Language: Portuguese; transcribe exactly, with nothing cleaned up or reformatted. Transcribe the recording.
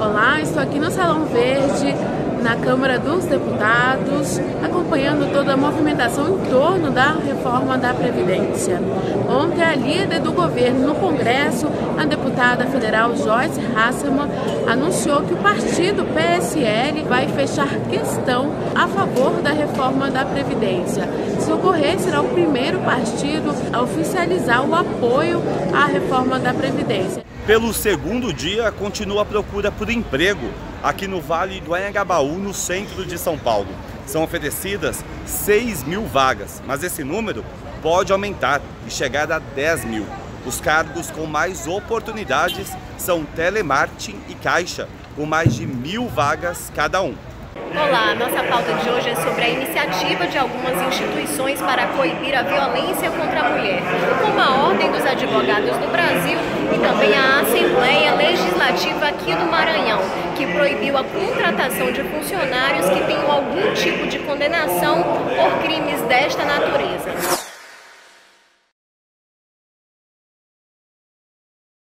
Olá, estou aqui no Salão Verde, na Câmara dos Deputados, acompanhando toda a movimentação em torno da reforma da Previdência. Ontem, a líder do governo no Congresso, a deputada federal Joyce Hasselmann, anunciou que o partido P S L vai fechar questão a favor da reforma da Previdência. Se ocorrer, será o primeiro partido a oficializar o apoio à reforma da Previdência. Pelo segundo dia, continua a procura por emprego aqui no Vale do Anhangabaú, no centro de São Paulo. São oferecidas seis mil vagas, mas esse número pode aumentar e chegar a dez mil. Os cargos com mais oportunidades são telemarketing e caixa, com mais de mil vagas cada um. Olá, nossa pauta de hoje é sobre a iniciativa de algumas instituições para coibir a violência contra a mulher, como a Ordem dos Advogados do Brasil e também a Assembleia Legislativa aqui do Maranhão, que proibiu a contratação de funcionários que tenham algum tipo de condenação por crimes desta natureza.